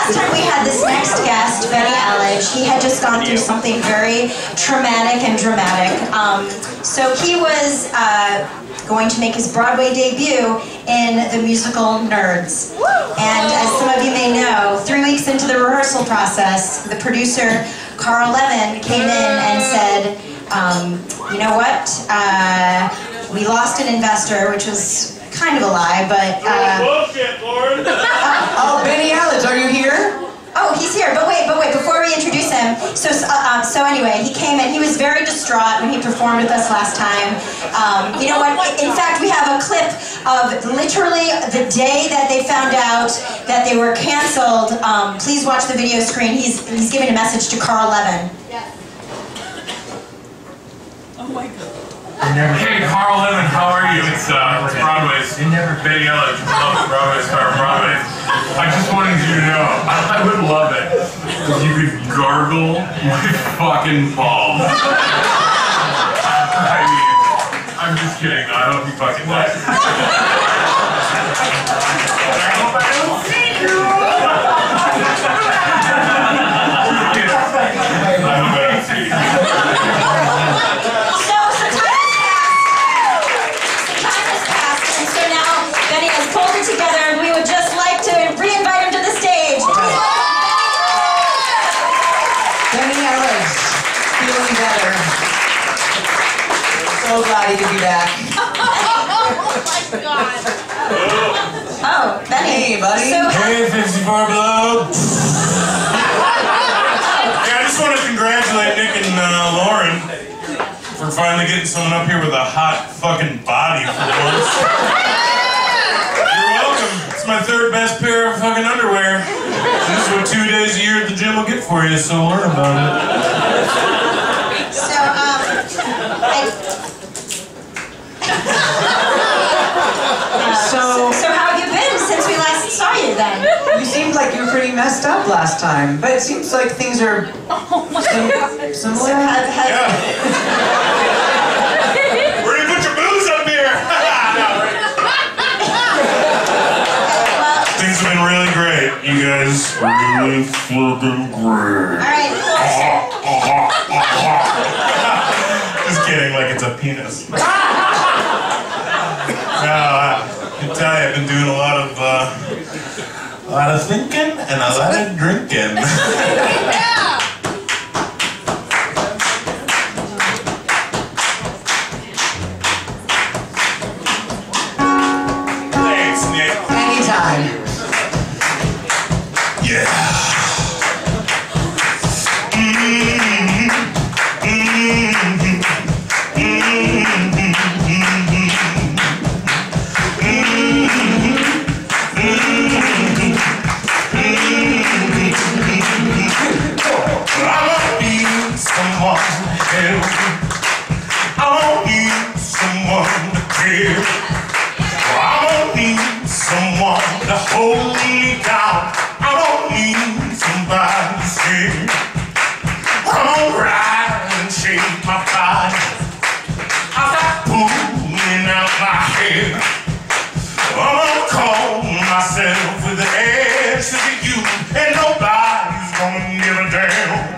last time we had this next guest, Benny Elledge, he had just gone through something very traumatic and dramatic. So he was going to make his Broadway debut in the musical Nerds. And as some of you may know, 3 weeks into the rehearsal process, the producer, Carl Levin, came in and said, you know what, we lost an investor, which was kind of a lie, but... bullshit, Lord! Oh, Benny Elledge, are you here? Oh, he's here, but wait, before we introduce him, so anyway, he came and he was very distraught when he performed with us last time. You know what, in fact, we have a clip of literally the day that they found out that they were canceled. Please watch the video screen. He's giving a message to Carl Levin. Yes. Oh my God. Hey, Carl Levin, how are you? It's Broadway's Benny Elledge, Broadway star Broadway. I just wanted you to know, I would love it if you could gargle my fucking balls. I mean, I'm just kidding. I hope you fucking like it. I hope I don't see you. I hope I don't see you. Benny has pulled it together, and we would just like to re-invite him to the stage. Benny Elledge, feeling better. So glad he could be back. Oh my God. Oh, Benny. Hey, buddy. So, Hey, 54 Below. Yeah, I just want to congratulate Nick and Lauren for finally getting someone up here with a hot fucking body for once. You're welcome. It's my third best pair of fucking underwear. This is what 2 days a year at the gym will get for you, so learn about it. So how have you been since we last saw you then? You seemed like you were pretty messed up last time, but it seems like things are similar. Yeah. Where do you put your booze up here? Things have been really great. You guys really fucking great. Alright. Just kidding, like it's a penis. No, I can tell you, I've been doing a lot of thinking and a lot of drinking. Yeah. Thanks, Nick. Anytime. Yeah. Someone to hold me down. I don't need somebody to sing. I'm gonna ride and shake my body. I got pulling out my hair. I'm gonna call myself with the edge to you, and nobody's gonna give a damn.